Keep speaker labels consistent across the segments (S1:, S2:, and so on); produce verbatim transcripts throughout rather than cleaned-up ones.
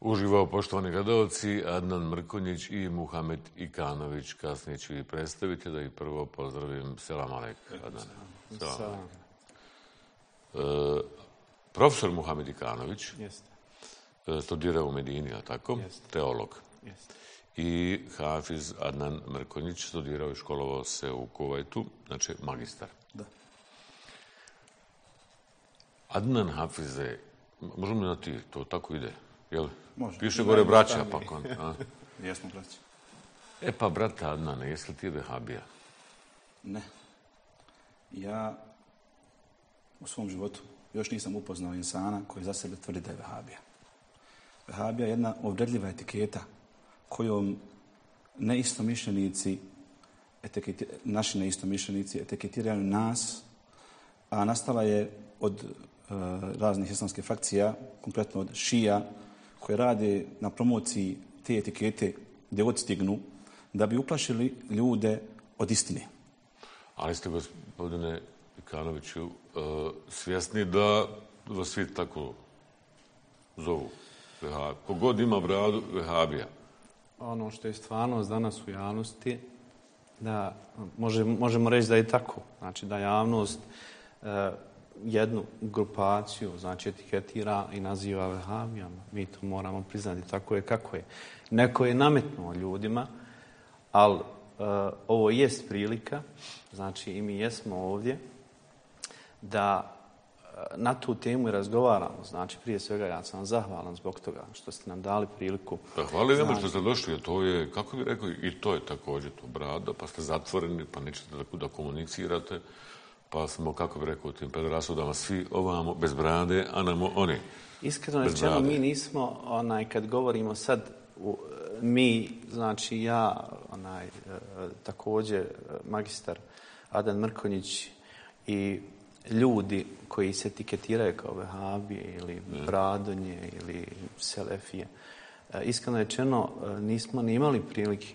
S1: Uživao, poštovani gledalci, Adnan Mrkonjić i Muhamed Ikanović. Kasnije ću ih predstaviti, da ih prvo pozdravim. Selam alejk, Adnan. Selam. E, profesor Muhamed Ikanović e, studirao u Medini, a tako? Jeste. Teolog.
S2: Jeste.
S1: I Hafiz Adnan Mrkonjić studirao i školovao se u Kuvajtu, znači magistar.
S2: Da.
S1: Adnan Hafize, možemo li na ti, to tako ide? Jel?
S2: Može.
S1: Piše gore braća, pa kon...
S2: Jesmo braća.
S1: E pa, brate Adnane, jesi li ti vehabija?
S2: Ne. Ja u svom životu još nisam upoznao insana koji za sebe tvrdi da je vehabija. Vehabija je jedna uvredljiva etiketa kojom neistomišljenici, etiketi, naši neistomišljenici etiketiraju nas, a nastala je od uh, raznih islamskih frakcija, konkretno od šija, koje rade na promociji te etikete gdje odstignu, da bi uplašili ljude od istine.
S1: Ali ste, gospodine Ikanoviću, svjesni da vas svi tako zovu vehabija? Kogod ima bradu, vehabija.
S3: Ono što je stvarnost danas u javnosti, da može, možemo reći da je tako. Znači da javnost e, jednu grupaciju, znači etiketira i naziva vehabijama. Mi to moramo priznati, tako je kako je. Neko je nametnuo ljudima, ali e, ovo jest prilika, znači i mi jesmo ovdje, da na tu temu i razgovaramo. Znači, prije svega ja sam vam zahvalan zbog toga što ste nam dali priliku.
S1: Da, hvala znači... što ste došli, jer to je, kako bih rekao, i to je također to brada, pa ste zatvoreni, pa nećete da, da komunicirate, pa smo, kako bih rekao, u tim pedrasudama svi ovamo bez brade, a namo oni.
S3: Iskreno rečeno, mi nismo, onaj, kad govorimo sad, u, mi, znači ja, onaj, također magistar Adnan Mrkonjić i ljudi koji se etiketiraju kao vehabije ili bradonje ili selefije. Iskreno rečeno, nismo ni imali prilike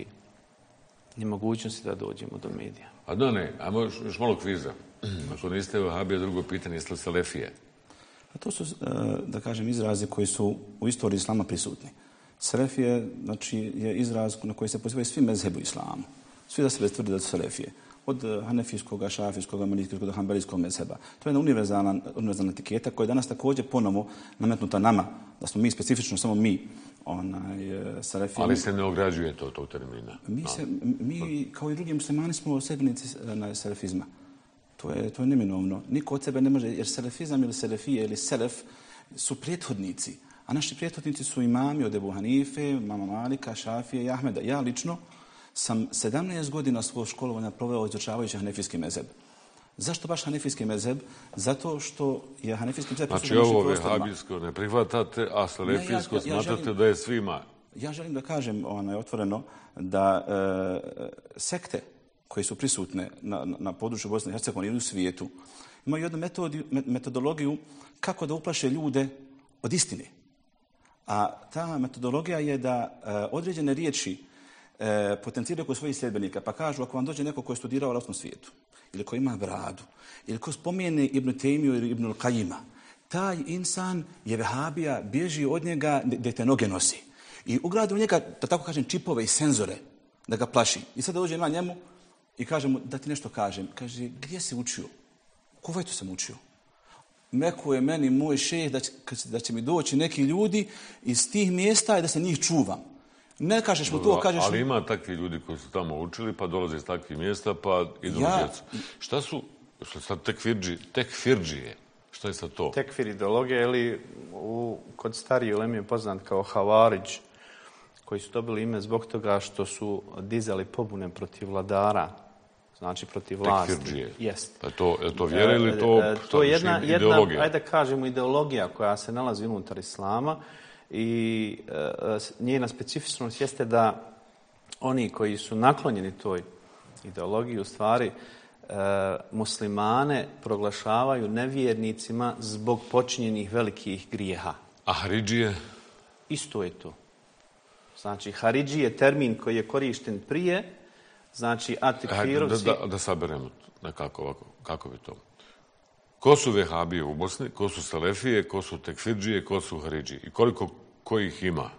S3: ni mogućnosti da dođemo do medija.
S1: A da ne, ajmo još malo kviza. Ako niste vehabije, drugo pitanje, jeste li selefije?
S2: A to su, da kažem, izrazi koji su u istoriji islama prisutni. Selefije, znači, je izraz na koji se pozivaju svi mezhebi u islamu. Svi da se tvrde da su selefije. Od hanefijskog, šafijskog, malikijskog do hanbelijskog mezheba. To je jedna univerzalna, univerzalna etiketa koja je danas također ponovo nametnuta nama, da smo mi specifično, samo mi, onaj, selefije.
S1: Ali se ne ograđuje to, to termina.
S2: Mi, se, mi kao i drugi muslimani, smo sedbenici selefizma. To je, to je neminovno. Niko od sebe ne može, jer selefizam ili selefije ili selef su prethodnici. A naši prethodnici su imami od Ebu Hanife, mama Malika, Šafije i Ahmeda. Ja lično sam sedamnaest godina svog školovanja proveo izučavajući hanefijski mezheb. Zašto baš hanefijski mezheb? Zato što je hanefijski mezheb...
S1: Znači ovo vehabijsko ne prihvatate, a selefijsko ja, ja, ja, smatrate ja želim, da je svima.
S2: Ja želim da kažem onaj, otvoreno da e, sekte koje su prisutne na, na području Bosne i Hercegovine ili u svijetu imaju jednu metodi, metodologiju kako da uplaše ljude od istine. A ta metodologija je da e, određene riječi E, potencijiraju kod svojih sljedbenika, pa kažu ako vam dođe neko ko je studirao u arapskom svijetu, ili ko ima bradu, ili ko spomene Ibn Taymiju ili Ibn Al-Qayyima, taj insan je vehabija, bježi od njega gdje te noge nosi. I ugradi u njega, da tako kažem, čipove i senzore da ga plaši. I sada dođe na njemu i kaže mu da ti nešto kažem. Kaže, gdje si učio? U Kuvajtu sam učio. Meko je meni moj šejh da će, da će mi doći neki ljudi iz tih mjesta i da se njih čuvam. Ne kažeš mu to, kažeš mu...
S1: Ali ima takvi ljudi koji su tamo učili, pa dolaze iz takvih mjesta, pa idu ja... na djecu. Šta su, što sad tekfirđi, tekfirđije? Šta je sad to?
S3: Tekfir ideologija, ili u, kod starije uleme je poznat kao Havariđ, koji su dobili ime zbog toga što su dizali pobune protiv vladara, znači protiv vlasti.
S1: Tekfirđije?
S3: Jest.
S1: Pa to, je to vjera ili to,
S3: e, to je jedna,
S1: ideologija?
S3: Jedna, ajde da kažemo, ideologija koja se nalazi unutar islama. I e, njena specifičnost jeste da oni koji su naklonjeni toj ideologiji u stvari e, muslimane proglašavaju nevjernicima zbog počinjenih velikih grijeha.
S1: A haridžije?
S3: Isto je to. Znači, haridži je termin koji je korišten prije, znači atikfirovski...
S1: Da, da, da saberemo nekako ovako, kako bi to... Ko su vehabije u Bosni, ko su selefije, ko su tekfidžije, ko su haridžije? I koliko kojih ima?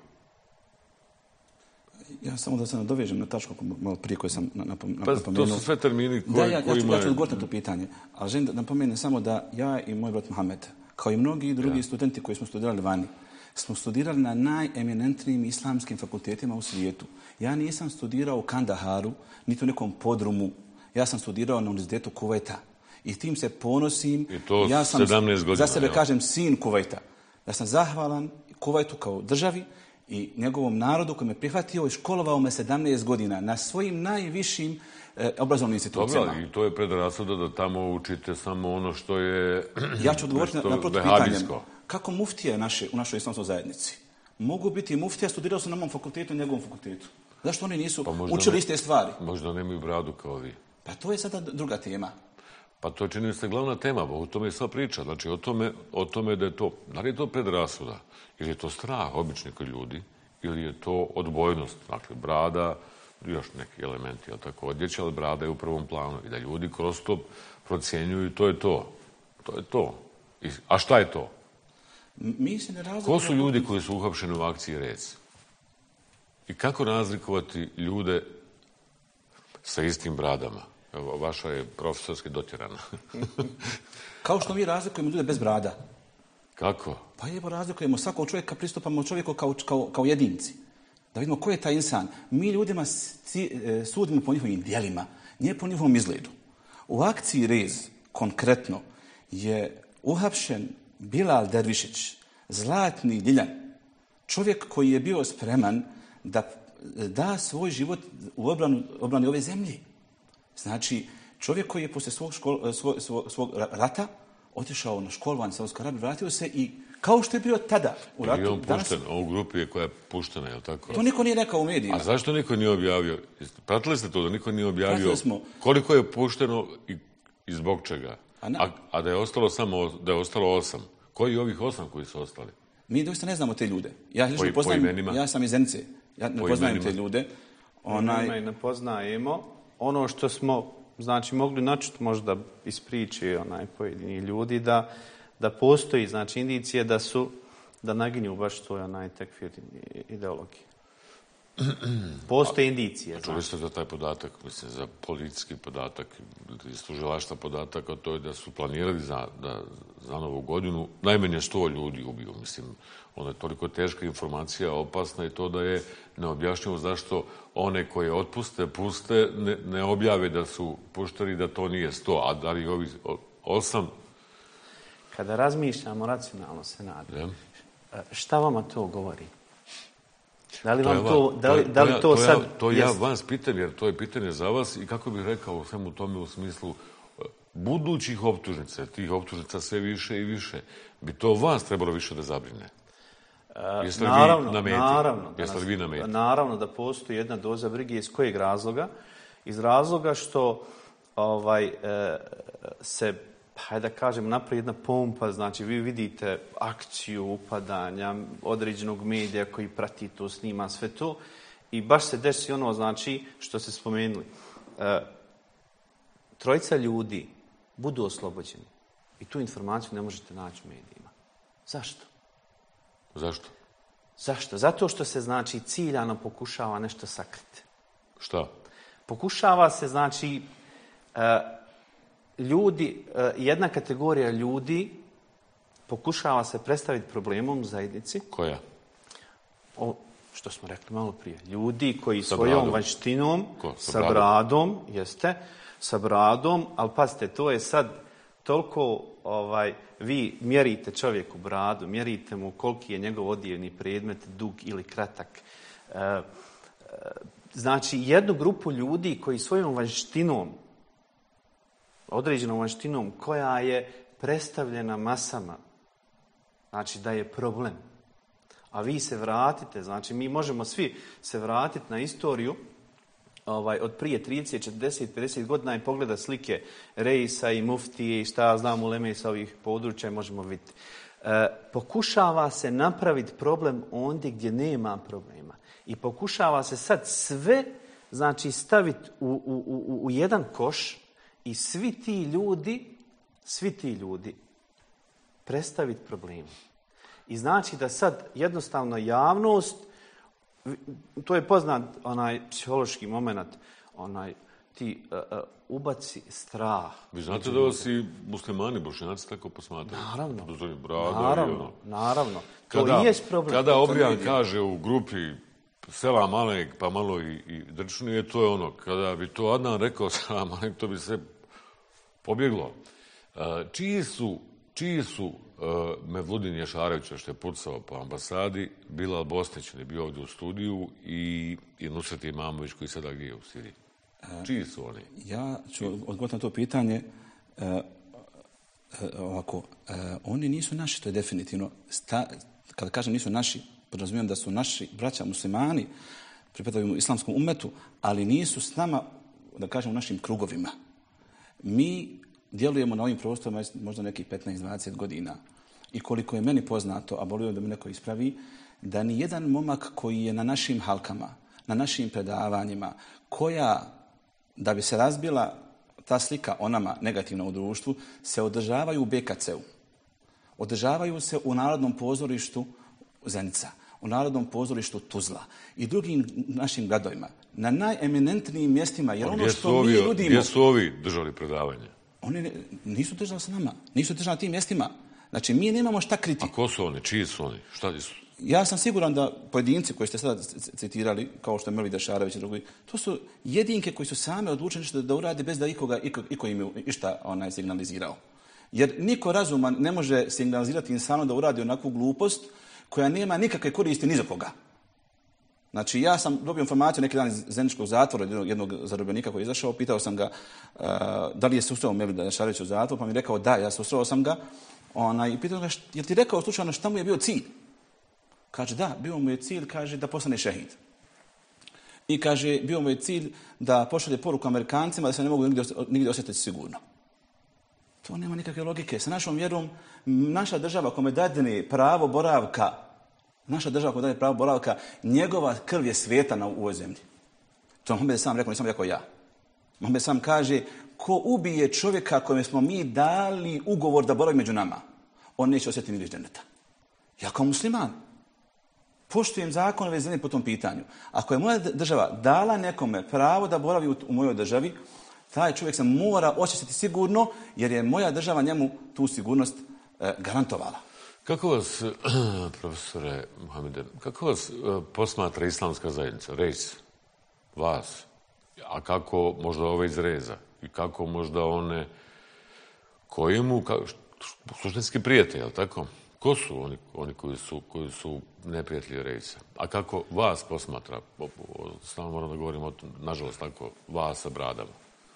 S2: Ja samo da se nadovežem na tačku malo prije koje sam napomenuo.
S1: Pa to su sve termini koji,
S2: da, ja, ja,
S1: kojima...
S2: Ja ću odgovoriti na to pitanje, ali želim da napomenem samo da ja i moj brat Mohamed, kao i mnogi drugi ja. studenti koji smo studirali vani, smo studirali na najeminentnijim islamskim fakultetima u svijetu. Ja nisam studirao u Kandaharu, niti u nekom podrumu. Ja sam studirao na Univerzitetu Kuvajta. I tim se ponosim.
S1: I to
S2: ja sam
S1: sedamnaest godina.
S2: Za sebe
S1: ja.
S2: kažem sin Kuvajta. Ja sam zahvalan Kuvajtu kao državi i njegovom narodu koji me prihvatio i školovao me sedamnaest godina na svojim najvišim e, obrazovnim institucijama.
S1: Dobro, i to je predrasuda da tamo učite samo ono što je
S2: ja ću odgovoriti na, na protupitanjem. Kako muftije naše, u našoj islamskoj zajednici mogu biti muftija, studirao su na mom fakultetu i njegovom fakultetu? Zašto oni nisu pa učili ne, iste stvari?
S1: Možda nemaju bradu kao vi.
S2: Pa to je sada druga tema.
S1: Pa to čini se glavna tema, o tome je sva priča. Znači, o tome, o tome da je to, da li je to predrasuda, ili je to strah običnih ljudi, ili je to odbojnost. Dakle, brada, još neki elementi, ali tako, odjeća, ali brada je u prvom planu. I da ljudi kroz to procjenjuju, to je to. To je to. I, a šta je to?
S2: Mi se ne razlikujemo.
S1: Ko su ljudi koji su uhapšeni u akciji Rec? I kako razlikovati ljude sa istim bradama? Evo, vaša je profesorski dotjerana.
S2: Kao što mi razlikujemo ljude bez brada.
S1: Kako?
S2: Pa evo razlikujemo svakog čovjeka, pristupamo čovjeku kao, kao, kao jedinci. Da vidimo ko je taj insan. Mi ljudima sudimo po njihovim dijelima, nije po njihovom izgledu. U akciji Rez, konkretno, je uhapšen Bilal Dervišić, zlatni Ljiljan. Čovjek koji je bio spreman da da svoj život u obranu, obrani ove zemlje. Znači, čovjek koji je poslije svog, škol, svog, svog, svog rata otišao na školovanje Saudijskoj Arabiji, vratio se i kao što je bio tada u ratu...
S1: I on pušten,
S2: danas,
S1: u grupi je koja je puštena, je li tako?
S2: To niko nije rekao u medijima.
S1: A zašto niko nije objavio? Pratili ste to da niko nije objavio koliko je pušteno i, i zbog čega? A, a, a da je ostalo samo da je ostalo osam. Koji je ovih osam koji su ostali?
S2: Mi doista ne znamo te ljude. Ja, po, poznajem, ja sam iz Zenice. Ja ne po poznajem imenima. Te ljude.
S3: Onaj... ne poznajemo. Ono što smo znači, mogli načuti možda iz priče onaj, pojedini ljudi, da, da postoji znači, indicije da su da naginju baš svoj onaj tekfir ideologije. Postoje indicije.
S1: A čuli ste za taj podatak, mislim, za policijski podatak, iz tužilaštva podatak, a to je da su planirali za, da, za novu godinu najmanje sto ljudi ubiju. Mislim, ono je toliko teška informacija, opasna i to da je neobjašnjivo zašto one koje otpuste, puste, ne, ne objave da su pušteni, da to nije sto, a da li ovi osam?
S3: Kada razmišljamo racionalno se nadam, ja. Šta vama to govori? Da li vam to, da li, da li to, to sad...
S1: To ja, to ja vas pitam, jer to je pitanje za vas i kako bih rekao u svemu tome u smislu budućih optužnica, tih optužnica sve više i više, bi to vas trebalo više da zabrine? Jeste li
S3: naravno,
S1: vi na meti?
S3: Naravno,
S1: Jeste li vi na meti?
S3: Naravno da postoji jedna doza brige. Iz kojeg razloga? Iz razloga što ovaj, e, se, hajde da kažem, napravi jedna pompa, znači vi vidite akciju upadanja određenog medija koji prati to, snima sve to i baš se desi ono, znači, što ste spomenuli. E, trojica ljudi budu oslobođeni i tu informaciju ne možete naći u medijima. Zašto?
S1: Zašto?
S3: Zašto? Zato što se, znači, ciljano pokušava nešto sakriti.
S1: Šta?
S3: Pokušava se, znači, e, ljudi, e, jedna kategorija ljudi pokušava se predstaviti problemom u zajednici.
S1: Koja?
S3: O, što smo rekli malo prije. Ljudi koji sa svojom bradom. vanjštinom,
S1: Ko? sa,
S3: sa
S1: bradom.
S3: bradom, jeste, sa bradom, ali pazite, to je sad toliko, ovaj, vi mjerite čovjeku bradu, mjerite mu koliki je njegov odjevni predmet, dug ili kratak. E, e, znači, jednu grupu ljudi koji svojom vanjštinom, određenom vanjštinom, koja je predstavljena masama, znači da je problem. A vi se vratite, znači mi možemo svi se vratiti na istoriju ovaj, od prije trideset, četrdeset, pedeset godina i pogleda slike Reisa i Muftije i šta ja znam uleme sa ovih područja možemo vidjeti. E, pokušava se napraviti problem ondje gdje nema problema. I pokušava se sad sve znači staviti u, u, u, u jedan koš i svi ti ljudi, svi ti ljudi predstaviti problem. I znači da sad jednostavno javnost, to je poznat onaj psihološki moment, onaj ti uh, uh, ubaci strah.
S1: Vi znate da vas i muslimani, bošnjaci tako posmatraju?
S3: Naravno.
S1: Brada,
S3: naravno,
S1: ono.
S3: naravno. To
S1: Kada,
S3: i je problem.
S1: Kada Obrijan kaže u grupi Selam Alek, pa malo i, i drčnije, to je ono. Kada bi to Adnan rekao Selam Alek, to bi se pobjeglo. Uh, čiji su, čiji su uh, Mevludin Jašarevića, što je pucao po ambasadi, Bilal Bosnić, je bio ovdje u studiju, i, i Nusret Imamović, koji sada gdje je u Siriji? Čiji su oni?
S2: Ja ću odgovoriti na to pitanje uh, uh, ovako. Uh, oni nisu naši, to je definitivno. Sta, kada kažem nisu naši, podrazumijem da su naši braća muslimani, pripadaju islamskom umetu, ali nisu s nama, da kažem, u našim krugovima. Mi djelujemo na ovim prostorima možda nekih petnaest dvadeset godina. I koliko je meni poznato, a volio da mi neko ispravi, da ni jedan momak koji je na našim halkama, na našim predavanjima, koja, da bi se razbila ta slika o nama negativna u društvu, se održavaju u B K C-u. Održavaju se u Narodnom pozorištu Zenica, u Narodnom pozorištu Tuzla i drugim našim gradovima, na najeminentnijim mjestima, jer ono što
S1: ovi,
S2: mi nudimo...
S1: Gdje su ovi držali predavanje?
S2: Oni ne, nisu držali sa nama, nisu držali na tim mjestima. Znači, mi nemamo šta kriti.
S1: A ko su oni? Čiji su oni? Šta su?
S2: Ja sam siguran da pojedinci koji ste sada citirali, kao što je Mevlid Jašarević i drugi, to su jedinke koji su same odlučili nešto da urade bez da ikoga, iko, iko im je išta onaj signalizirao. Jer niko razuman ne može signalizirati insano da uradi onakvu glupost koja nema nikakve koristi ni za koga. Znači, ja sam dobio informaciju neki dan iz Zeničkog zatvora, jednog, jednog zarobljenika koji je izašao, pitao sam ga uh, da li je susreo Mevlida Jašarevića u zatvoru, pa mi je rekao da, ja susreo sam ga, ona, i pitao ga, je li ti rekao slučajno šta mu je bio cilj? Kaže, da, bio mu je cilj, kaže, da postane šehid. I kaže, bio mu je cilj da pošalje poruku Amerikancima da se ne mogu nigdje, nigdje osjetiti sigurno. To nema nikakve logike. Sa našom vjerom, naša država kome dadne pravo boravka, naša država kome dadne pravo boravka, njegova krv je sveta na ovoj zemlji. To Mohamed sam rekao, nisam rekao ja. Mohamed sam kaže, ko ubije čovjeka kojem smo mi dali ugovor da boravi među nama, on neće osjetiti miris dženeta. Ja kao musliman poštujem zakon ove zemlje po tom pitanju. Ako je moja država dala nekome pravo da boravi u, u mojoj državi, taj čovjek se mora osjećati sigurno, jer je moja država njemu tu sigurnost e, garantovala.
S1: Kako vas, profesore Muhamede, kako vas e, posmatra islamska zajednica, rejs, vas, a kako možda ove iz reza i kako možda one koji mu, ka, suštinski prijatelj, jel tako? Ko su oni, oni koji su, koji su neprijatelji rejsa? A kako vas posmatra, samo moram da govorim o tom, nažalost, tako, vas sa bradama?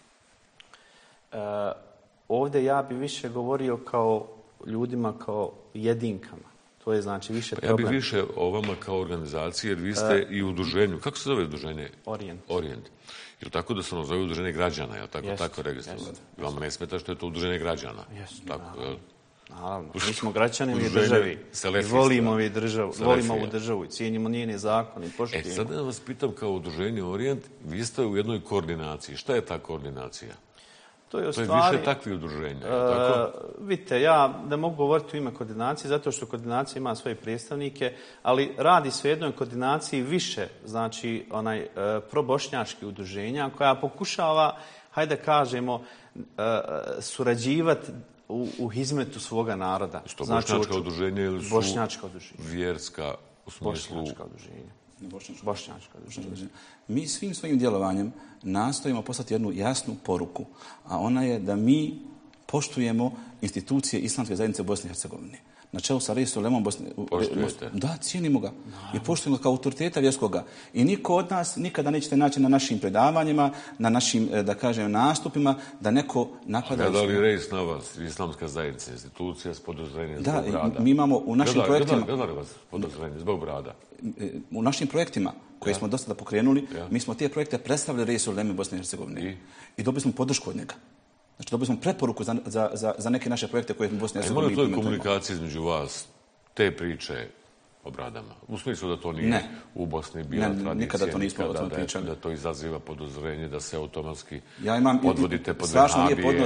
S3: Uh, ovdje ja bi više govorio kao ljudima, kao jedinkama. To je znači više
S1: pa ja
S3: problem.
S1: bih više o vama kao organizaciji, jer vi ste uh, i u udruženju. Kako se zove udruženje?
S3: Orijent.
S1: Orijent. Je li tako da se ono zove udruženje građana? Je li tako,
S3: jest,
S1: tako registrovano? Vama ne smeta što je to udruženje građana?
S3: Jest,
S1: tako,
S3: naravno.
S1: Je?
S3: Naravno. Mi smo građani ove državi. I volimo ovu državu. Volimo ovu državu i cijenimo njene zakone.
S1: E, sad da vas pitam kao udruženje Orijent, vi ste u jednoj koordinaciji. Šta je ta koordinacija?
S3: To je, u
S1: to je
S3: stvari,
S1: više takvih udruženja,
S3: uh,
S1: tako?
S3: Vidite, ja ne mogu govoriti u ime koordinacije, zato što koordinacija ima svoje predstavnike, ali radi se o jednoj koordinaciji više, znači, onaj, uh, probošnjačkih udruženja, koja pokušava, hajde kažemo, uh, surađivati u, u hizmetu svoga naroda.
S1: Što
S3: znači,
S1: bošnjačka udruženja ili su
S3: bošnjačka udruženja.
S1: Vjerska u smislu...
S3: Bošnjačka udruženja.
S2: Bošnjačka.
S3: Bošnjačka udruženja.
S2: Mi svim svojim djelovanjem nastojimo poslati jednu jasnu poruku, a ona je da mi poštujemo institucije Islamske zajednice u Bosni i Hercegovini. Na čelu sa Reis Sulemom Bosne...
S1: Poštujete?
S2: Da, cijenimo ga. No. I poštujemo ga kao autoriteta vjerskoga. I niko od nas nikada nećete naći na našim predavanjima, na našim, da kažem, nastupima, da neko napada...
S1: Gleda li Reis na vas, Islamska zajednica, institucija s podozrenjem zbog
S2: da,
S1: brada?
S2: Da, mi imamo u našim
S1: gleda,
S2: projektima...
S1: Gleda li vas podozrenje zbog brada?
S2: U našim projektima koje ja. smo dosta da pokrenuli,
S1: ja.
S2: mi smo te projekte predstavili Reis Suleme Bosne i Hercegovine. I? I dobili smo podršku od njega. Znači, dobili smo preporuku za, za, za, za neke naše projekte koje smo u Bosni i Hercegovini
S1: implementiramo. Ima li to komunikacije između vas, te priče o bradama? U smislu da to nije
S2: ne.
S1: u Bosni bila ne, tradicija,
S2: nikada to nismo
S1: nikada,
S2: o tom pričali.
S1: Da, da to izaziva podozrenje, da se automatski
S2: ja imam,
S1: podvodite pod
S2: strašno
S1: vehabije.
S2: Lijep odnos,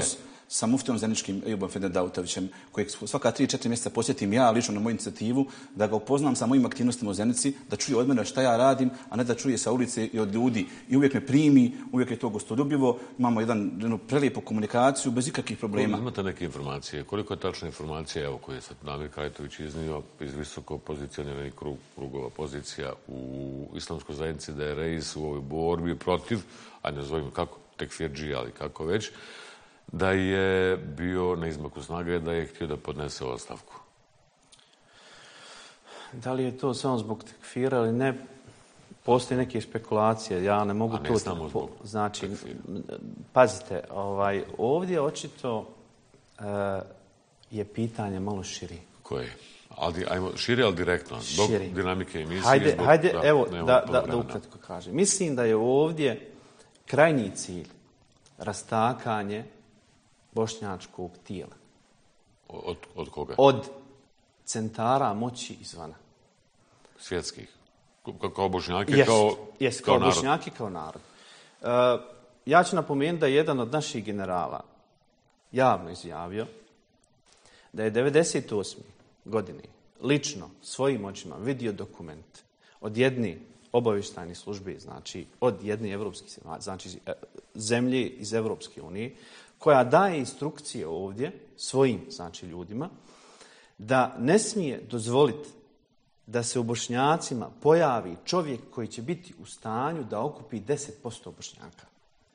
S2: sa muftijom zeničkim Ejubom Fedendautovićem, kojeg svaka tri četiri mjeseca posjetim ja lično na moju inicijativu, da ga upoznam sa mojim aktivnostima u Zenici, da čuje od mene šta ja radim, a ne da čuje sa ulice i od ljudi. I uvijek me primi, uvijek je to gostoljubivo, imamo jedan, jednu prelijepu komunikaciju bez ikakvih problema.
S1: Imate neke informacije? Koliko je tačna informacija, evo, koje je sad Damir Hajtović iznio iz visoko pozicioniranih krug, krugova pozicija u islamskoj zajednici, da je Reis u ovoj borbi protiv, a ne zovem kako, tekfirđi, ali kako već, da je bio na izmaku snage, da je htio da podnese ostavku?
S3: Da li je to samo zbog tekfira ili ne, postoje neke spekulacije, ja ne mogu
S1: A ne
S3: to...
S1: samo zbog
S3: znači,
S1: tekfira.
S3: pazite, ovaj, ovdje očito uh, je pitanje malo širi.
S1: Koje? Ali, ajmo, širi, ali direktno, zbog
S3: Širi.
S1: dinamike emisije.
S3: Hajde,
S1: zbog,
S3: hajde
S1: da,
S3: evo,
S1: nemamo
S3: da,
S1: puno
S3: da, da
S1: vremena.
S3: ukratko kažem. Mislim da je ovdje krajnji cilj rastakanje bošnjačkog tijela.
S1: Od, od koga?
S3: Od centara moći izvana.
S1: Svjetskih. Kao, kao bošnjake,
S3: Jest,
S1: kao,
S3: jest,
S1: kao
S3: kao
S1: narod.
S3: bošnjaki, kao narod. Uh, ja ću napomenuti da je jedan od naših generala javno izjavio da je devedeset osme godine lično svojim očima vidio dokument od jedne obavještajne službe, znači od jedne evropske, znači zemlje iz Evropske unije, koja daje instrukcije ovdje svojim, znači ljudima, da ne smije dozvoliti da se u Bošnjacima pojavi čovjek koji će biti u stanju da okupi deset posto Bošnjaka.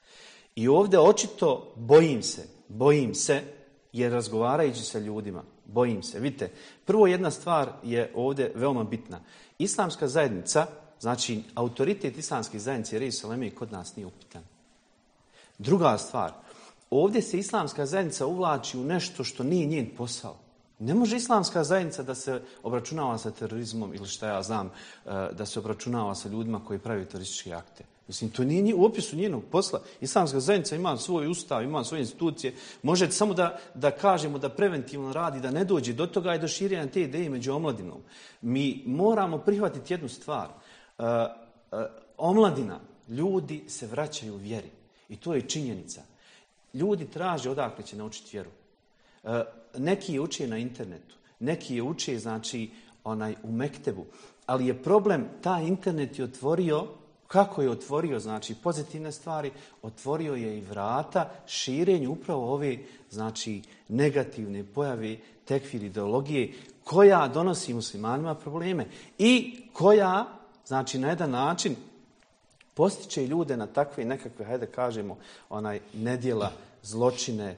S3: I ovdje očito bojim se, bojim se, jer razgovarajući sa ljudima, bojim se. Vidite, prvo jedna stvar je ovdje veoma bitna. Islamska zajednica, znači autoritet islamske zajednice Reis Uleme kod nas nije upitan. Druga stvar, ovdje se islamska zajednica uvlači u nešto što nije njen posao. Ne može islamska zajednica da se obračunava sa terorizmom ili šta ja znam, da se obračunava sa ljudima koji pravi terorističke akte. Mislim, to nije u opisu njenog posla. Islamska zajednica ima svoj ustav, ima svoje institucije. Može samo da, da kažemo da preventivno radi, da ne dođe do toga i do širenja te ideje među omladinom. Mi moramo prihvatiti jednu stvar. Uh, uh, omladina, ljudi se vraćaju u vjeri. I to je činjenica. Ljudi traže odakle će naučiti vjeru. Uh, neki je uče na internetu, neki je uče, znači, onaj, u mektebu. Ali je problem, taj internet je otvorio, kako je otvorio, znači, pozitivne stvari, otvorio je i vrata širenju upravo ove, znači, negativne pojave tekfir ideologije, koja donosi muslimanima probleme i koja, znači, na jedan način postiče ljude na takve nekakve, hajde kažemo, onaj, nedjela, zločine,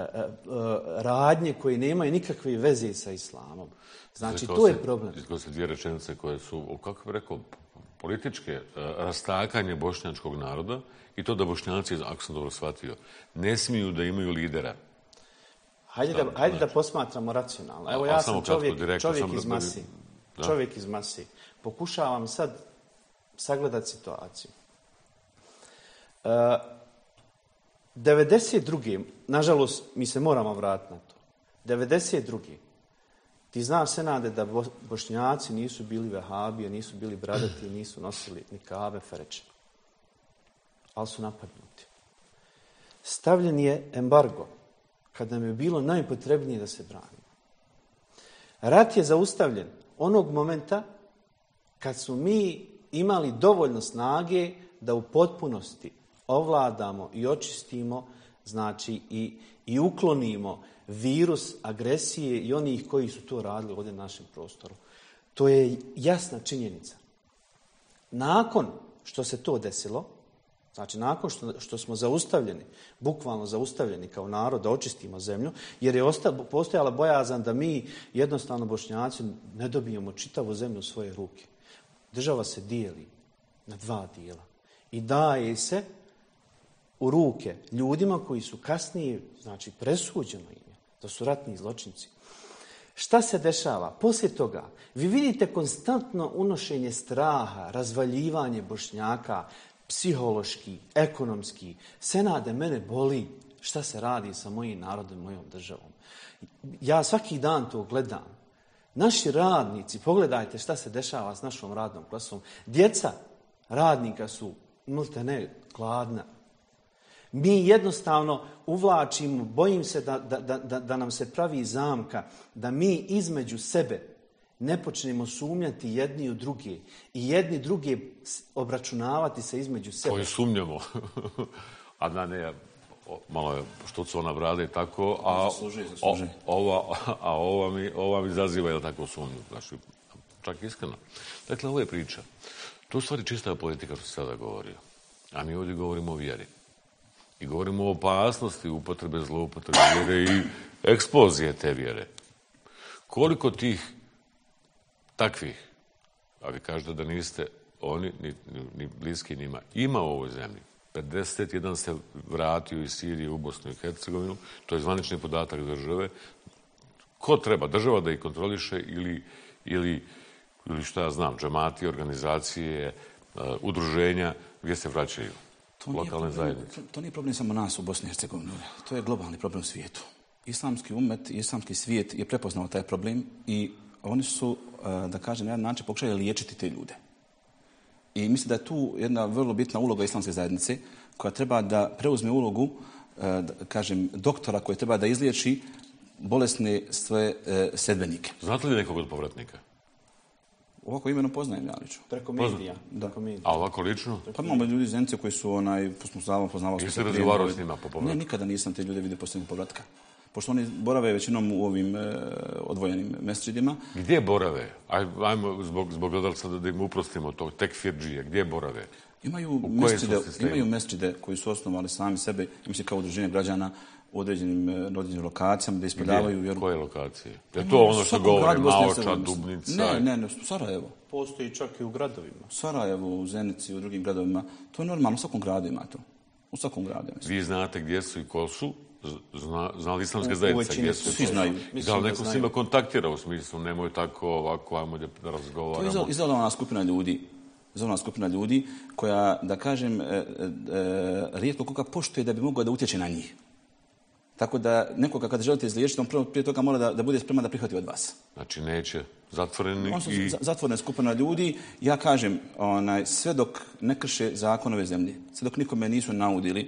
S3: radnje koje nemaju nikakve veze sa islamom. Znači, to je problem.
S1: Izgleda se dvije rečenice koje su, kako bih rekao, političke, rastakanje bošnjačkog naroda i to da Bošnjaci, ako sam dobro shvatio, ne smiju da imaju lidera.
S3: Hajde, da, hajde da posmatramo racionalno. Evo, ja sam čovjek, čovjek iz masi. Čovjek iz masi. Pokušavam sad sagledati situaciju. Uh, devedeset druge nažalost, mi se moramo vratiti na to. devedeset druge Ti znaš, Senade, da Bošnjaci nisu bili vehabije, nisu bili bradati, nisu nosili nikabe, fereče. Ali su napadnuti. Stavljen je embargo, kad nam je bilo najpotrebnije da se branimo. Rat je zaustavljen onog momenta kad su mi imali dovoljno snage da u potpunosti ovladamo i očistimo, znači i, i uklonimo virus agresije i onih koji su to radili ovdje na našem prostoru. To je jasna činjenica. Nakon što se to desilo, znači nakon što, što smo zaustavljeni, bukvalno zaustavljeni kao narod da očistimo zemlju, jer je osta, postojala bojazan da mi jednostavno Bošnjaci ne dobijemo čitavu zemlju u svoje ruke. Država se dijeli na dva dijela i daje se u ruke ljudima koji su kasnije, znači presuđeno im je, da su ratni zločinci. Šta se dešava? Poslije toga, vi vidite konstantno unošenje straha, razvaljivanje Bošnjaka, psihološki, ekonomski. Senade, mene boli šta se radi sa mojim narodom, mojom državom. Ja svaki dan to gledam. Naši radnici, pogledajte šta se dešava s našom radnom klasom. Djeca radnika su, možete ne, gladna. Mi jednostavno uvlačimo, bojim se da, da, da, da nam se pravi zamka, da mi između sebe ne počnemo sumnjati jedni u druge i jedni druge obračunavati se između sebe.
S1: Koji sumnjamo. A da ne, malo je što su ona brade tako, a,
S2: zasluži, zasluži.
S1: O, ova, a ova mi, ova mi zaziva je tako sumnju. Znači, čak iskreno. Dakle, ovo je priča. To je u stvari čista politika što se sada govorio. A mi ovdje govorimo o vjeri. I govorimo o opasnosti upotrebe, zloupotrebe vjere i eksplozije te vjere. Koliko tih takvih, a vi kažete da niste oni, ni, ni bliski njima, ima u ovoj zemlji. pedeset jedan se vratio iz Sirije u Bosnu i Hercegovinu, to je zvanični podatak države. Ko treba? Država da ih kontroliše ili, ili, ili šta ja znam, džamati, organizacije, uh, udruženja, gdje se vraćaju?
S2: To
S1: lokalne zajednice.
S2: To nije problem samo nas u Bosni i Hercegovini. To je globalni problem u svijetu. Islamski umet, islamski svijet je prepoznao taj problem i oni su, da kažem, na jedan način pokušali liječiti te ljude. I mislim da je tu jedna vrlo bitna uloga islamske zajednice koja treba da preuzme ulogu, da kažem, doktora koji treba da izliječi bolesne svoje sledbenike.
S1: Znate li nekog od povratnika?
S2: Ovako imenom poznajem ja lično.
S3: Preko medija. Da.
S1: A ovako lično?
S2: Pa imamo ljudi iz Zenice koji su onaj, poznavao, poznavao
S1: se. Jeste razgovarao s njima po povratku?
S2: Ne, nikada nisam te ljude vidio posljednog povratka. Pošto oni borave većinom u ovim e, odvojenim mesdžidima. Gdje
S1: borave? Aj, ajmo zbog, zbog gledalca da im uprostimo to, tekfirđije. Gdje borave?
S2: Imaju mesdžide, imaju mesdžide koji su osnovali sami sebe, mislim kao udruženje građana u određenim, određenim lokacijama da ispoljavaju vjeru.
S1: Koje lokacije? Je to ono što govori Maoča, Dubnica?
S2: Ne, ne, ne, u Sarajevo.
S3: Postoji čak i u gradovima.
S2: U Sarajevu, u Zenici, u drugim gradovima. To je normalno, u svakom gradu ima to. U svakom gradu.
S1: Vi znate gdje su i ko su? Zna, zna li islamska zajednica gdje su?
S2: Svi znaju.
S1: Da li neko s njima kontaktira u smislu, nemoj tako ovako, ajmo da razgovaramo?
S2: To je izolovana skupina ljudi. Izolovana skupina ljudi koja, da kažem, e, e, rijetko koga poštuje da bi mogao da utječe na njih. Tako da nekoga kada želite izliječiti, on prvo prije toga mora da, da bude spreman da prihvati od vas.
S1: Znači neće zatvoreni
S2: on su
S1: i...
S2: zatvorena skupina ljudi. Ja kažem, onaj, sve dok ne krše zakonove zemlje, sve dok nikome nisu naudili,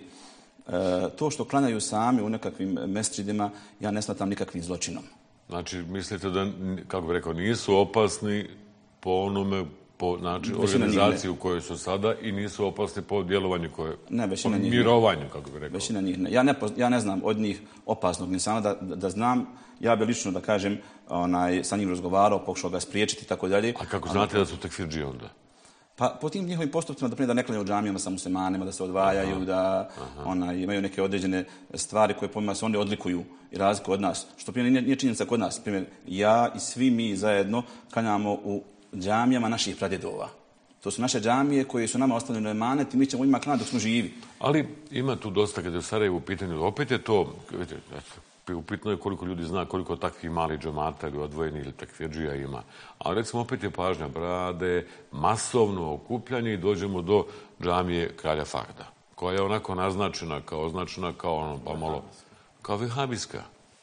S2: e, to što klanjaju sami u nekakvim mesdžidima, ja ne smatram nikakvim zločinom.
S1: Znači, mislite da, kako bih rekao, nisu opasni po onome, po znači, organizaciji u kojoj su sada i nisu opasni po djelovanju koje...
S2: Ne, većina njih
S1: mirovanju, kako bih rekao.
S2: Većina njih ne. Ja ne, ja ne znam od njih opasnog insana da, da, da znam. Ja bi lično, da kažem, onaj, sa njim razgovarao, pokušao ga spriječiti i tako dalje.
S1: A kako znate da su tekfirđije onda?
S2: Pa po tim njihovim postupcima, da, da ne klanjaju u džamijama sa muslimanima, da se odvajaju, aha, da onaj, imaju neke određene stvari koje po njima se oni odlikuju i razliku od nas. Što primjer nije, nije činjenica kod nas. Primjer, ja i svi mi zajedno klanjamo u džamijama naših pradjedova. To su naše džamije koje su nama ostavljene emanet i mi ćemo njima klanjati dok smo živi.
S1: Ali ima tu dosta, kada je u Sarajevu u pitanju, opet je to, vidite, upitno je koliko ljudi zna koliko takvih malih džamata ili odvojenih ili tekfirđija ima. Ali recimo opet je pažnja brade, masovno okupljanje i dođemo do džamije Kralja Fahda, koja je onako naznačena, kao označena kao ono, pa malo, kao vehabijska.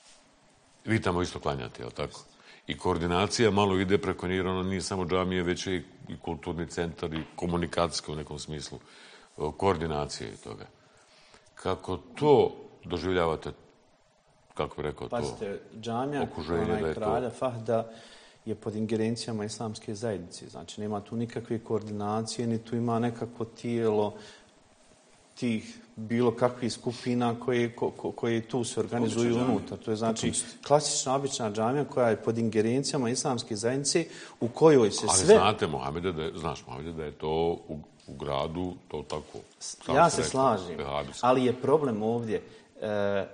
S1: Vi tamo isto klanjate, je li tako? I koordinacija malo ide preko njih, ono nije samo džamije, već je i kulturni centar i komunikacijski u nekom smislu. Koordinacije i toga. Kako to doživljavate, kako bi rekao,
S3: Pazite,
S1: to
S3: džamija,
S1: okruženje da je
S3: Kralja
S1: to...
S3: Fahda je pod ingerencijama islamske zajednice. Znači, nema tu nikakve koordinacije, ni tu ima nekako tijelo tih bilo kakvih skupina koje, ko, koje tu se organizuju unutar. To je znači klasična obična džamija koja je pod ingerencijama islamske zajednice u kojoj se
S1: ali
S3: sve...
S1: Ali znate, Mohamede, da je, znaš, Mohamede, da je to u, u gradu to tako...
S3: Ja se slažem, ali je problem ovdje. E,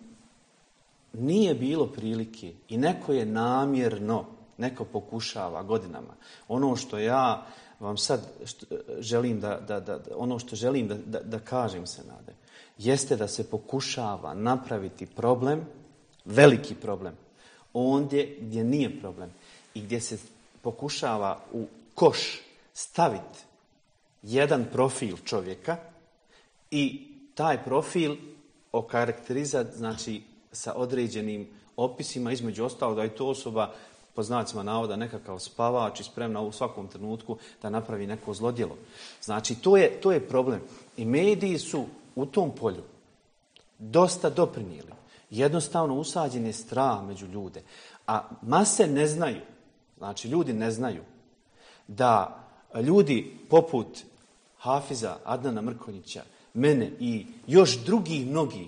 S3: nije bilo prilike i neko je namjerno, neko pokušava godinama. Ono što ja vam sad što, želim da, da, da, ono što želim da, da, da kažem se nade, jeste da se pokušava napraviti problem, veliki problem, ondje gdje nije problem i gdje se pokušava u koš staviti jedan profil čovjeka i taj profil okarakterizati, znači, sa određenim opisima, između ostalog da je to osoba po znacima navoda nekakav spavač i spremna u svakom trenutku da napravi neko zlodjelo. Znači, to je, to je problem. I mediji su u tom polju dosta doprinijeli. Jednostavno usađen je strah među ljude. A mase ne znaju, znači ljudi ne znaju da ljudi poput Hafiza, Adnana Mrkonjića, mene i još drugih mnogih,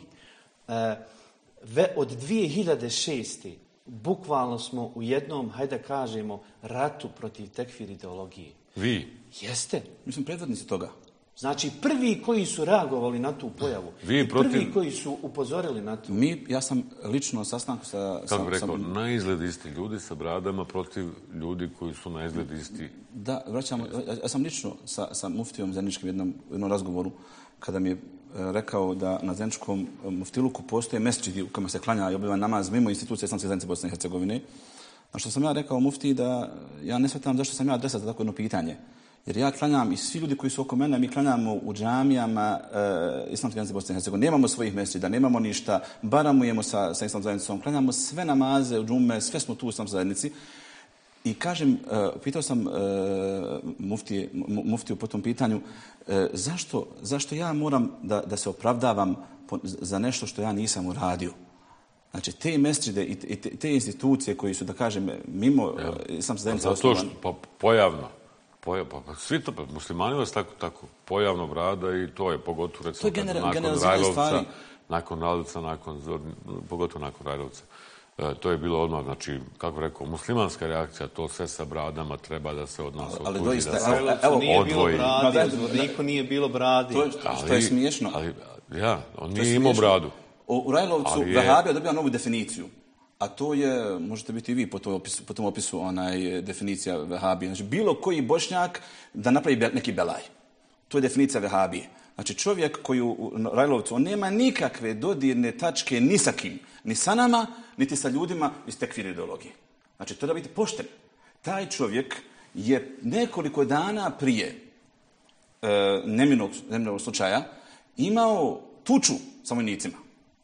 S3: od dvije hiljade šeste. bukvalno smo u jednom, hajde kažemo, ratu protiv tekfir ideologije.
S1: Vi?
S3: Jeste.
S2: Mislim, predvodnici toga.
S3: Znači, prvi koji su reagovali na tu pojavu.
S1: Vi
S3: i
S1: protiv...
S3: prvi koji su upozorili na to.
S2: Mi, ja sam lično na sastanku sa...
S1: Kako
S2: bi
S1: rekao,
S2: sam...
S1: na izgled isti ljudi sa bradama protiv ljudi koji su na izgled isti.
S2: Da, vraćamo, ja sam lično sa, sa muftijom Zeničkim jednom, jednom razgovoru, kada mi je rekao da na Zeničkom muftiluku postoje mesdžidi u kojima se klanja i obiva namaz mimo institucije Islamske zajednice Bosne i Hercegovine. A što sam ja rekao muftiji da ja ne shvatam zašto sam ja adresa za tako jedno pitanje. Jer ja klanjam i svi ljudi koji su oko mene, mi klanjamo u džamijama e, Islamske zajednice Bosne i Hercegovine. Nemamo svojih mesdžida, nemamo ništa, baramujemo sa, sa Islamskom zajednicom, klanjamo sve namaze u džume, sve smo tu u Islamskoj zajednici. I kažem, e, pitao sam e, muftije, muftiju po tom pitanju, e, zašto, zašto ja moram da, da se opravdavam po, za nešto što ja nisam uradio? Znači, te mesdžide i te, te institucije koji su, da kažem, mimo Islamske zajednice osnovane...
S1: Pa, pojavno. Pojav, pa, pa svi to, pa, muslimani vas tako, tako pojavno brada i to je pogotovo, recimo,
S2: to je gener,
S1: nakon Rajlovca, nakon Rajlovca, nakon, pogotovo nakon Rajlovca. E, to je bilo odmah, znači, kako rekao, muslimanska reakcija, to sve sa bradama treba da se od nas
S2: ali,
S1: otuži,
S2: doista,
S1: da se
S2: evo, evo,
S3: nije
S1: odvoji.
S3: bilo bradi, no, niko nije bilo bradi.
S2: To je, što je smiješno.
S1: Ali, ja, on nije imao bradu.
S2: U, u Rajlovcu
S1: je...
S2: Vahabija dobija novu definiciju. A to je, možete biti i vi po tom opisu, po tom opisu onaj, definicija Vahabije. Znači, bilo koji Bošnjak da napravi be, neki belaj. To je definicija Vahabije. Znači, čovjek koji u Rajlovcu, on nema nikakve dodirne tačke ni sa kim. Ni sa nama, niti sa ljudima iz tekfir ideologije. Znači, to da biti pošten. Taj čovjek je nekoliko dana prije e, neminog, neminog slučaja imao tuču sa vojnicima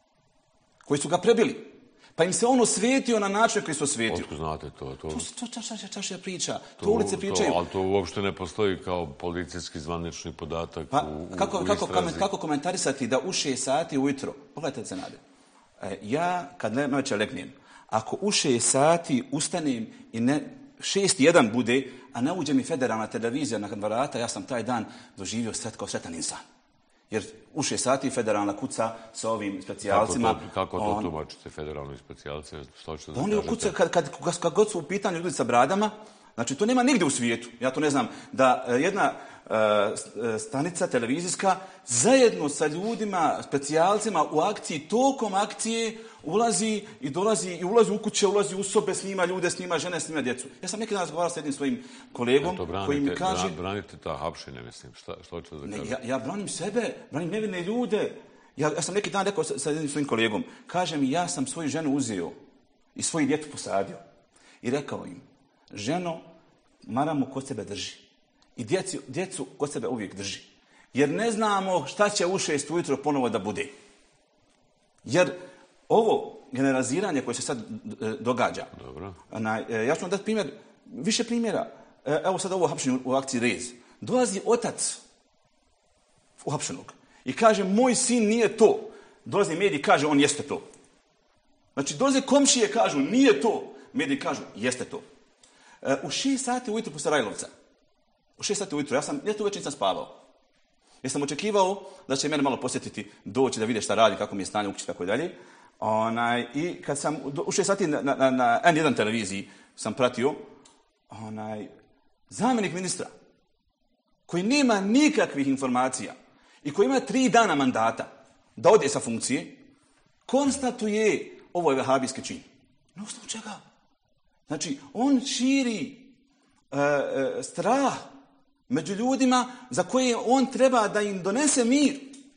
S2: koji su ga prebili. Pa im se on osvetio na način koji se osvetio.
S1: Otko znate to? To,
S2: to, to čašća, čašća priča. To, to ulice pričaju.
S1: To, ali to uopšte ne postoji kao policijski zvanični podatak
S2: pa,
S1: u, u,
S2: kako,
S1: u
S2: kako,
S1: istrazi.
S2: kako komentarisati da u šest sati ujutro, pogledajte se nade, e, ja kad ne noće legnem, ako u šest sati ustanem i ne, šest jedan bude, a ne uđe mi federalna televizija na vrata, ja sam taj dan doživio sret kao sretan insan. Jer u šest sati federalna kuca sa ovim specijalcima.
S1: Kako to, kako to on, tumačite, federalni specijalci? Što ćete da
S2: oni kuca, kad, kad, kad, kad god su u pitanju ljudi sa bradama, znači to nema nigde u svijetu. Ja to ne znam, da jedna uh, stanica televizijska zajedno sa ljudima, specijalcima u akciji, tokom akcije ulazi i dolazi i ulazi u kuće, ulazi u sobe, snima ljude, snima žene, snima djecu. Ja sam neki dan razgovarao s jednim svojim kolegom
S1: branite,
S2: koji mi kaže...
S1: Branite ta hapšine, mislim. Šta, što ćete da kažete?
S2: Ja, ja branim sebe, branim nevine ljude. Ja, ja sam neki dan rekao sa, sa jednim svojim kolegom, kažem, ja sam svoju ženu uzeo i svoju djecu posadio. I rekao im, ženo, maramu kod sebe drži. I djecu, djecu kod sebe uvijek drži. Jer ne znamo šta će u šest ujutro ponovo da bude. Jer ovo generaliziranje koje se sad događa,
S1: dobro.
S2: Na, ja ću vam dati primjer, više primjera. Evo sad ovo hapšenje u akciji Rez. Dolazi otac uhapšenog i kaže, moj sin nije to. Dolazi mediji i kaže, on jeste to. Znači, dolaze komšije kažu, nije to. Mediji kažu, jeste to. U šest sati ujutro posle Rajlovca, u šest sati ujutro, ja sam, ja tu već nisam spavao. Ja sam očekivao da će mene malo posjetiti, doći da vide šta radi, kako mi je stanje u kući, tako dalje. Onaj, i kad sam u šest sati na, na, na en jedan televiziji sam pratio onaj, zamjenik ministra koji nema nikakvih informacija i koji ima tri dana mandata da ode sa funkcije, konstatuje ovo je vahabijski čin. Na osnovu čega? Znači, on širi e, e, strah među ljudima za koje on treba da im donese mir.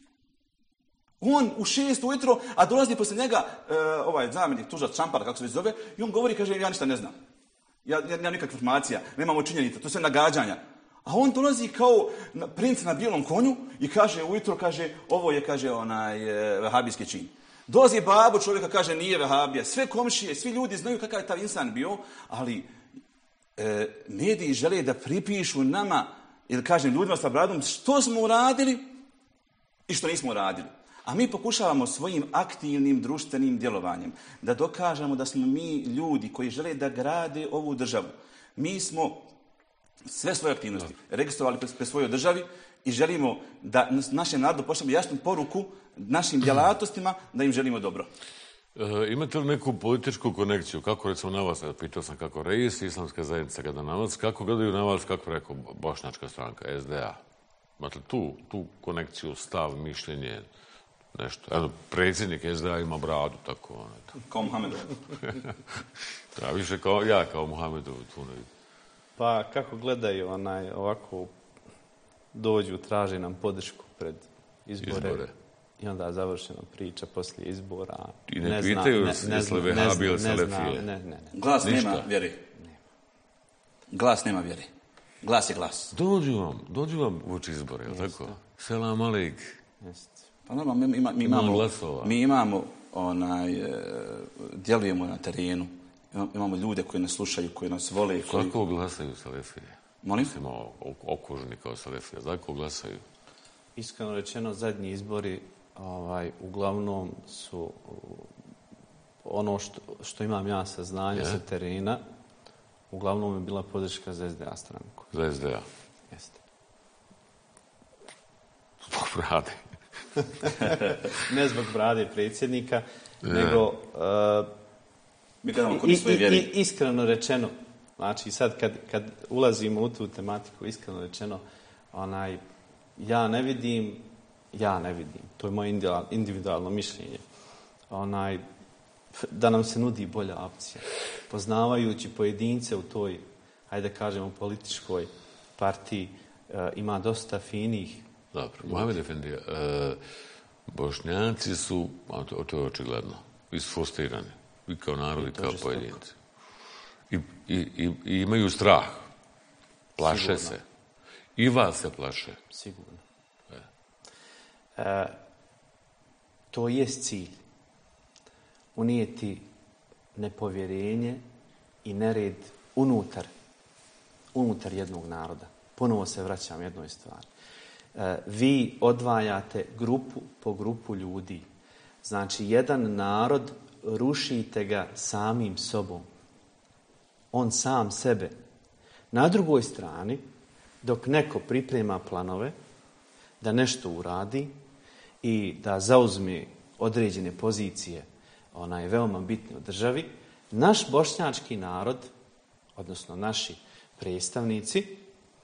S2: On u šest ujutro, a dolazi posle njega e, ovaj zamjenik, tužac Čampar, kako se već zove, i on govori, kaže, ja ništa ne znam. Ja, ja nemam nikakve informacija, nemamo činjenica, to sve nagađanja. A on dolazi kao princ na bijelom konju i kaže ujutro, kaže, ovo je, kaže, onaj e, vahabijski čin. Dolazi babo čovjeka, kaže, nije vahabija. Sve komšije, svi ljudi znaju kakav je taj insan bio, ali e, mediji žele da pripišu nama, ili kažem ljudima sa bradom, što smo uradili i što nismo uradili. A mi pokušavamo svojim aktivnim društvenim djelovanjem da dokažemo da smo mi ljudi koji žele da grade ovu državu. Mi smo sve svoje aktivnosti registrovali pre svojoj državi i želimo da našem narodu pošaljemo jasnu poruku našim djelatnostima da im želimo dobro.
S1: E, imate li neku političku konekciju? Kako recimo na vas, pitao sam kako Reis, islamska zajednica gleda na vas, kako gledaju na vas, kako rekao bošnjačka stranka, S D A? Imate tu, tu konekciju, stav, mišljenje, nešto? Evo, predsjednik S D A ima bradu, tako ono.
S2: Kao Muhamedov.
S1: Da, više kao ja, kao Muhamedov, tu ne vidim.
S3: Pa kako gledaju onaj, ovako dođu, traže nam podršku pred izbore. Izbore. I onda završena priča poslije izbora.
S1: I ne, ne pitaju jesli vehabi ili salefije?
S3: Ne, ne, ne.
S2: Glas Ništa. Nema vjeri. Nema. Glas nema vjeri. Glas je glas.
S1: Dođu vam, dođu vam uoči izbore, je li tako? Selam alik.
S3: Jeste.
S2: Pa normalno, mi, ima, mi imamo, mi imamo, onaj, e, djelujemo na terenu. Imamo ljude koji nas slušaju, koji nas vole. Koji...
S1: Za koga glasaju salefije?
S2: Molim?
S1: Smo okuženi kao salefije. Za koga glasaju?
S3: Iskreno rečeno, zadnji izbori ovaj, uglavnom su ono što, što imam ja saznanje je? Sa terena, uglavnom je bila podrška za S D A stranku.
S1: Za S D A?
S3: Jeste.
S1: Zbog brade.
S3: Ne zbog brade predsjednika, je. nego... Uh,
S2: Mi gledamo kod svoje vjeri.
S3: I, iskreno rečeno, znači sad kad, kad ulazimo u tu tematiku, iskreno rečeno, onaj, ja ne vidim, ja ne vidim, to je moje individualno mišljenje, onaj, da nam se nudi bolja opcija. Poznavajući pojedince u toj, hajde da kažemo, političkoj partiji, e, ima dosta finih.
S1: Dobro, Mohamed Efendija, e, Bošnjaci su, a to, to je očigledno, isfrustrirani. I kao narod i kao pojedinci. I, i, i, I imaju strah. Plaše Sigurno. se. I vas se plaše.
S3: Sigurno. E. E, to je cilj. Unijeti nepovjerenje i nered unutar, unutar jednog naroda. Ponovo se vraćam jednoj stvari. E, vi odvajate grupu po grupu ljudi. Znači, jedan narod rušite ga samim sobom. On sam sebe. Na drugoj strani, dok neko priprema planove da nešto uradi i da zauzme određene pozicije, ona je veoma bitna u državi, naš bošnjački narod, odnosno naši predstavnici,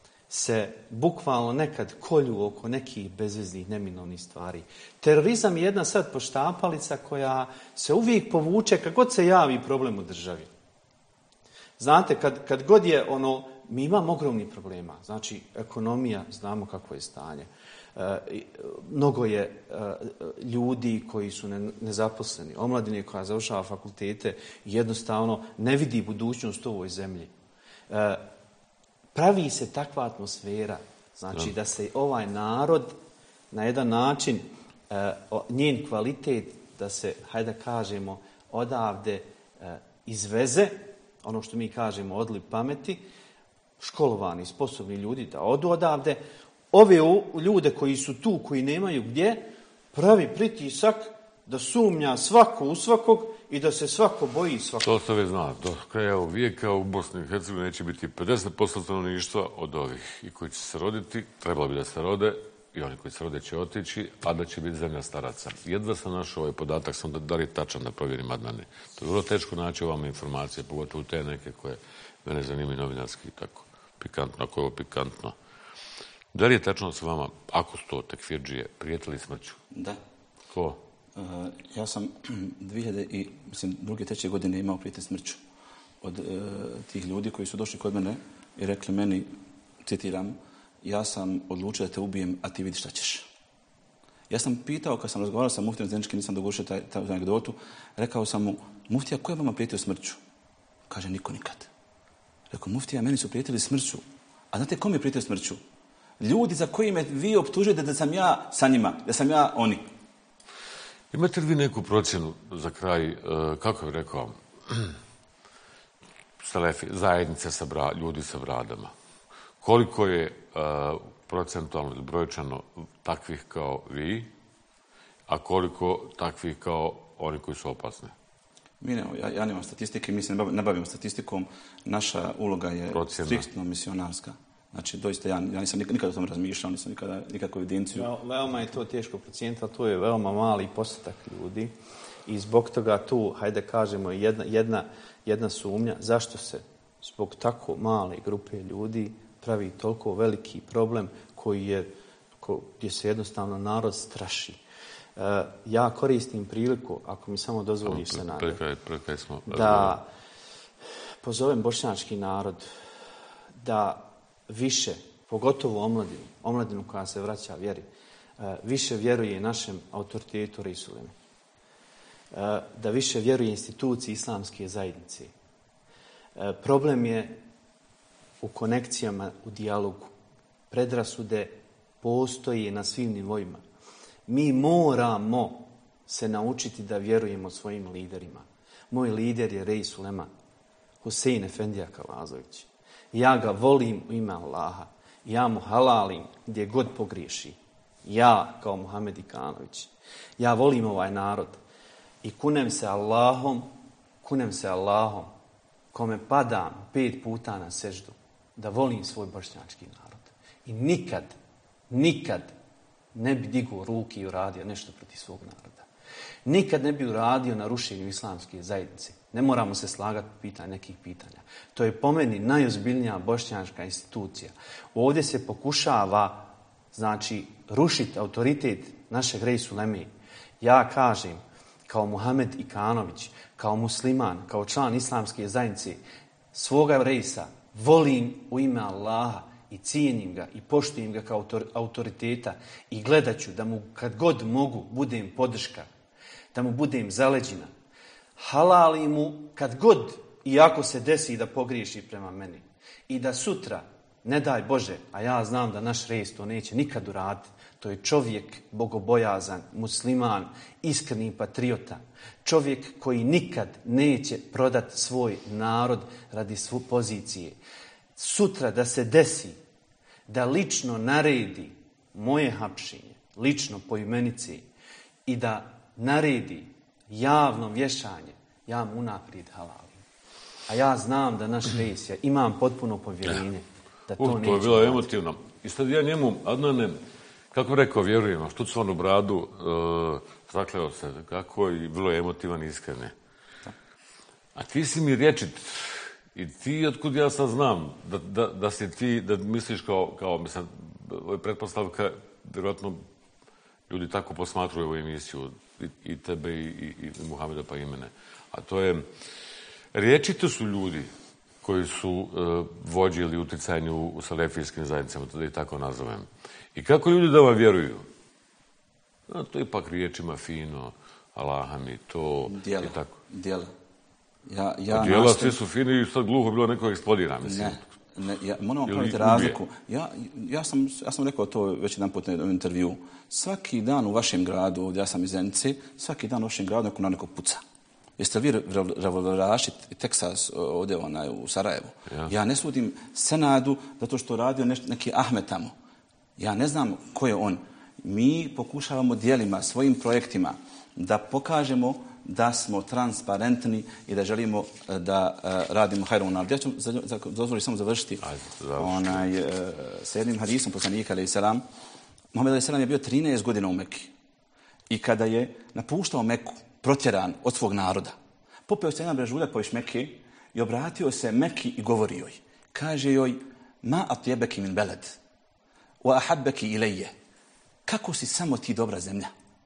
S3: se bukvalno nekad kolju oko nekih bezveznih, neminovnih stvari. Terorizam je jedna sad poštapalica koja se uvijek povuče kad god se javi problem u državi. Znate, kad, kad god je ono, mi imamo ogromnih problema. Znači, ekonomija, znamo kakvo je stanje. E, mnogo je e, ljudi koji su ne, nezaposleni, omladine koja završava fakultete, jednostavno ne vidi budućnost u ovoj zemlji. E, Pravi se takva atmosfera, znači ja. da se ovaj narod na jedan način, e, njen kvalitet, da se, hajde da kažemo, odavde e, izveze, ono što mi kažemo odli pameti, školovani, sposobni ljudi da odu odavde, ove u, ljude koji su tu, koji nemaju gdje, pravi pritisak da sumnja svako u svakog i da se svako boji svakog.
S1: To se već zna. Do kraja ovog vijeka u Bosni i Hercegovini neće biti pedeset posto stanovništva od ovih. I koji će se roditi, trebalo bi da se rode, i oni koji se rode će otići, a da će biti zemlja staraca. Jedva sam našao ovaj podatak, sam da, da li je tačan da provjerim Adnani. To je vrlo teško naći ovamo informacije, pogotovo te neke koje mene zanimaju novinarski i tako. Pikantno, ako je ovo pikantno. Da li je tačno s vama, ako su to tekfirđije, prijetili smrću?
S2: Da.
S1: Ko?
S2: Uh, ja sam dvije hiljade i, mislim, druge, treće godine imao prijetnje smrću od uh, tih ljudi koji su došli kod mene i rekli meni, citiram, ja sam odlučio da te ubijem, a ti vidi šta ćeš. Ja sam pitao, kad sam razgovarao sa muftijom Zeničkim, nisam dogovorio taj, taj anegdotu, rekao sam mu, muftija, ko je vama prijetio smrću? Kaže, niko nikad. Rekao, muftija, meni su prijetili smrću. A znate kom je prijetio smrću? Ljudi za koji me vi optužujete da sam ja sa njima, da sam ja oni.
S1: Imate li vi neku procjenu za kraj, kako bih rekao, Selefi, zajednice sa bra, ljudi sa bradama? Koliko je uh, procentualno ili brojčano takvih kao vi, a koliko takvih kao oni koji su opasni?
S2: Mi ne, ja, ja nemam statistike, mi se ne bavimo statistikom. Naša uloga je
S1: Procjena.
S2: striktno misionarska. Znači, doista, ja, ja nisam nikada o tom razmišljao, nisam nikada nikakvu evidenciju.
S3: Veoma je to teško procijeniti, ali to je veoma mali postotak ljudi. I zbog toga tu, hajde kažemo, jedna, jedna, jedna sumnja, zašto se zbog tako male grupe ljudi pravi toliko veliki problem koji je, ko, gdje se jednostavno narod straši. Uh, ja koristim priliku, ako mi samo dozvoliš se nadam, da pozovem bošnjački narod da više, pogotovo omladinu, omladinu koja se vraća vjeri, uh, više vjeruje našem autoritetu Resulemu. Uh, da više vjeruje instituciji islamske zajednice. Uh, problem je u konekcijama, u dijalogu. Predrasude postoje na svim nivoima. Mi moramo se naučiti da vjerujemo svojim liderima. Moj lider je Rej Sulema, Husein Efendija Kavazović. Ja ga volim u ime Allaha. Ja mu halalim gdje god pogriješi. Ja kao Muhamed Ikanović. Ja volim ovaj narod. I kunem se Allahom, kunem se Allahom, kome padam pet puta na seždu, da volim svoj bošnjački narod. I nikad, nikad ne bi digao ruke i uradio nešto protiv svog naroda. Nikad ne bi uradio na rušenju islamske zajednice. Ne moramo se slagati po pitanju nekih pitanja. To je po meni najozbiljnija bošnjačka institucija. Ovdje se pokušava, znači, rušiti autoritet našeg Rej Suleme. Ja kažem, kao Muhamed Ikanović, kao musliman, kao član islamske zajednice, svoga rejsa volim u ime Allaha i cijenim ga i poštujem ga kao autoriteta i gledat ću da mu kad god mogu budem podrška, da mu budem zaleđina. Halalim mu kad god, iako se desi da pogriješi prema meni. I da sutra, ne daj Bože, a ja znam da naš rejs to neće nikad uraditi, to je čovjek bogobojazan, musliman, iskreni patriota. Čovjek koji nikad neće prodati svoj narod radi svu pozicije. Sutra da se desi da lično naredi moje hapšenje, lično po imenici, i da naredi javno vješanje, ja mu unaprijed halalim. A ja znam da naš rejs, ja imam potpuno povjerenje da to
S1: uh,
S3: neće.
S1: To je bilo emotivno. I sad ja njemu, Adnane, kako rekao, vjerujem, štucovanu bradu, uh, zakleo se, kako i vrlo emotivan i iskrene. A ti si mi rječit, i ti, otkud ja sad znam, da, da, da si ti, da misliš kao, kao mislim, ovo je pretpostavka, vjerojatno ljudi tako posmatruju ovu emisiju, i, i tebe, i, i, i Muhameda, pa i mene. A to je, rječito su ljudi koji su uh, vođi ili uticajni u, u salefijskim zajednicama, da ih tako nazovem. I kako ljudi da vam vjeruju? No, to je ipak riječima fino, Allaha mi to
S2: Djela,
S1: i tako.
S2: Djela. Ja, ja
S1: Djela,
S2: nastojim...
S1: svi su fini i sad gluho bilo neko eksplodira, mislim.
S2: Ne, ne, ja, moramo praviti razliku. Ja, ja, sam, ja sam rekao to već jedan put u intervju. Svaki dan u vašem gradu, ovdje ja sam iz Zenice, svaki dan u vašem gradu neko na neko puca. Jeste vi revolveraši Teksas ovdje onaj, u Sarajevu? Ja. ja ne sudim Senadu zato što radio neš, neki Ahmed tamo. Ja ne znam ko je on. Mi pokušavamo djelima, svojim projektima da pokažemo da smo transparentni i da želimo da uh, radimo hajrom narod. Ja ću dozvoliti samo završiti onaj, uh, sa jednim hadisom poslanika alejhi selam. Muhammed alejhi selam je bio trinaest godina u Mekki. I kada je napuštao Meku, protjeran od svog naroda, popeo se jedan brežuljak poviš Mekke i obratio se Mekki i govori joj. Kaže joj, ma atjebeki min beled, wa ahabbeki ilije. Kako si samo ti dobra zemlja.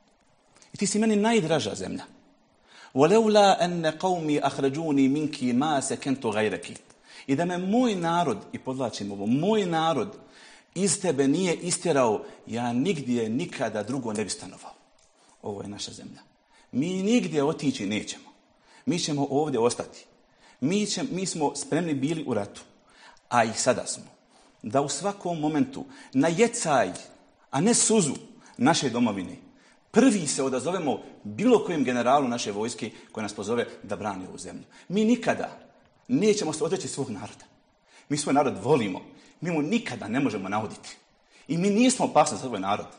S2: I ti si meni najdraža zemlja. وَلَوْلَا أَنَّ قَوْمِي أَخْرَجُونِي مِنْكِ مَا سَكَنْتُ غَيْرَكِ. I da me moj narod, i podlačim ovo, moj narod iz tebe nije istjerao, ja nigdje nikada drugo ne bi stanovao. Ovo je naša zemlja. Mi nigdje otići nećemo. Mi ćemo ovdje ostati. Mi, će, mi smo spremni bili u ratu, a i sada smo. Da u svakom momentu na jecaj, a ne suzu naše domovine, prvi se odazovemo bilo kojem generalu naše vojske koji nas pozove da brani ovu zemlju. Mi nikada nećemo se odreći svog naroda. Mi svoj narod volimo. Mi mu nikada ne možemo nauditi. I mi nismo opasni za svoj narod.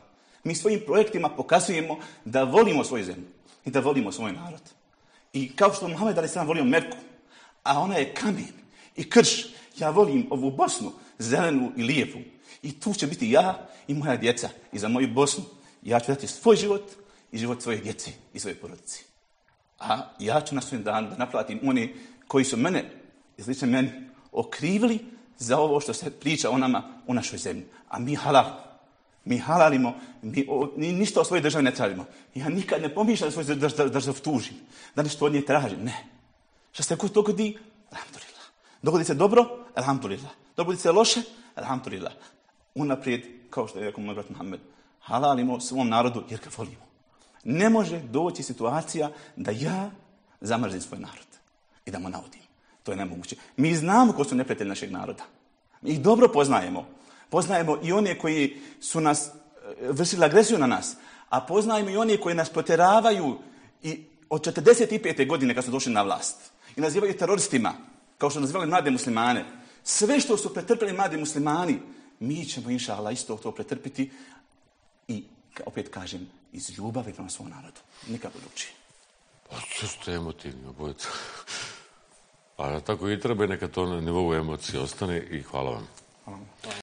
S2: Mi svojim projektima pokazujemo da volimo svoju zemlju i da volimo svoj narod. I kao što Muhammed alejhi selam volio Meku, a ona je kamen i krš, ja volim ovu Bosnu, zelenu i lijepu. I tu će biti ja i moja djeca. I za moju Bosnu ja ću dati svoj život i život svoje djece i svoje porodice. A ja ću na svoj dan da naplatim oni koji su mene, izlično meni, okrivili za ovo što se priča o nama, o našoj zemlji. A mi halal. Mi halalimo, mi o, ništa o svojoj državi ne tražimo. Ja nikad ne pomišljam da svoju državu drž, drž, tužim, da nešto od nje tražim. Ne. Što se to dogodi? Alhamdulillah. Dogodi se dobro? Alhamdulillah. Dogodi se loše? Alhamdulillah. Unaprijed, kao što je rekao moj brat Muhammed, halalimo svom narodu jer ga volimo. Ne može doći situacija da ja zamrzim svoj narod i da mu navodim. To je nemoguće. Mi znamo ko su neprijatelji našeg naroda. Mi ih dobro poznajemo. Poznajemo i one koji su nas vršili agresiju na nas, a poznajemo i one koji nas proteravaju i od četrdeset pete godine kad su došli na vlast i nazivaju teroristima, kao što nazivali mlade muslimane. Sve što su pretrpili mladi muslimani, mi ćemo inša Allah isto to pretrpiti i opet kažem, iz ljubavi prema svom narodu. Nikako drugčije.
S1: Pa što ste emotivni obojica. A tako i treba, neka to na nivou emocije ostane i hvala vam.
S2: Hvala vam.